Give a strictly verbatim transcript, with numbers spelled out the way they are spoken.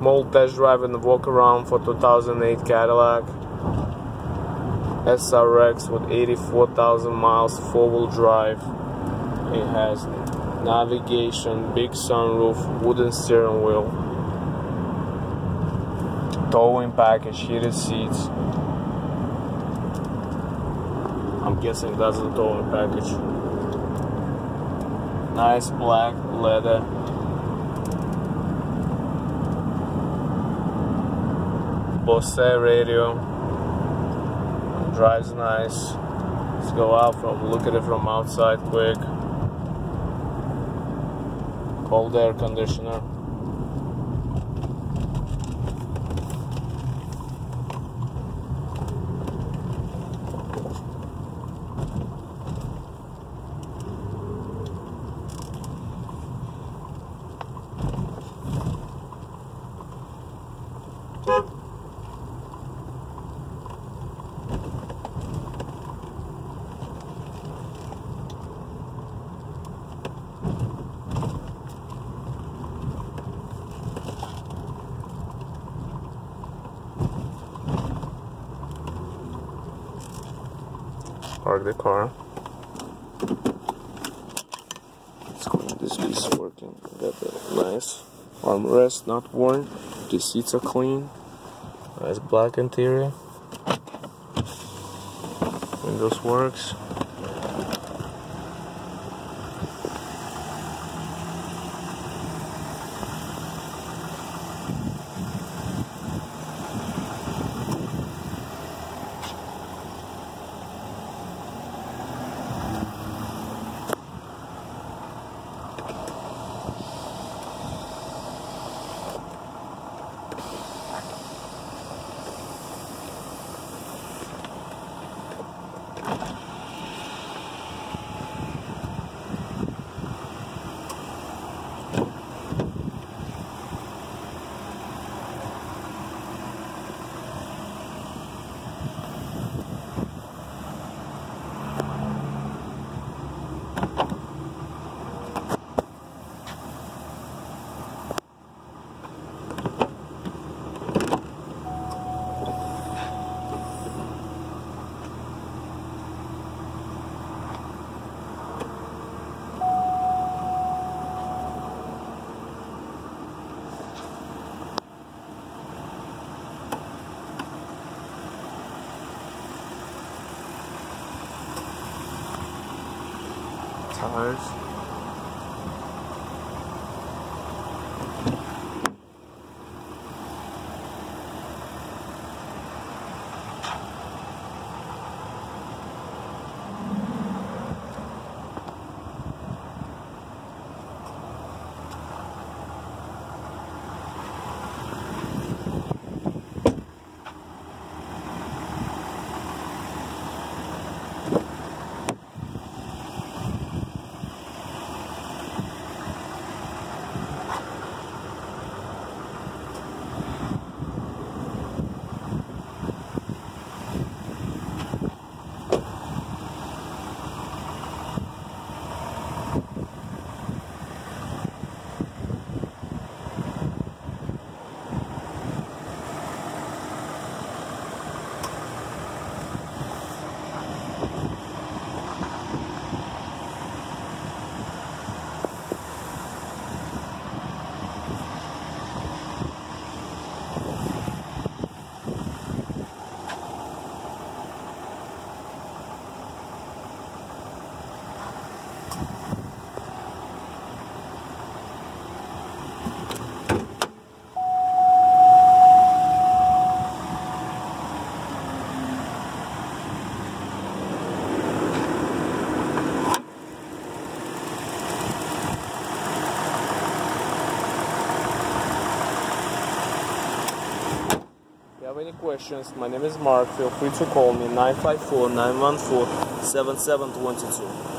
Small test drive and walk around for two thousand eight Cadillac S R X with eighty-four thousand miles, four-wheel drive. It has navigation, big sunroof, wooden steering wheel, towing package, heated seats. I'm guessing that's the towing package. Nice black leather. Bose radio. Drives nice. Let's go out from look at it from outside quick. Cold air conditioner. Park the car. Let's go. This is working. Got the nice armrest, not worn. The seats are clean. Nice black interior. Windows works. Tires. If you have any questions, my name is Mark. Feel free to call me nine five four, nine one four, seven seven two two.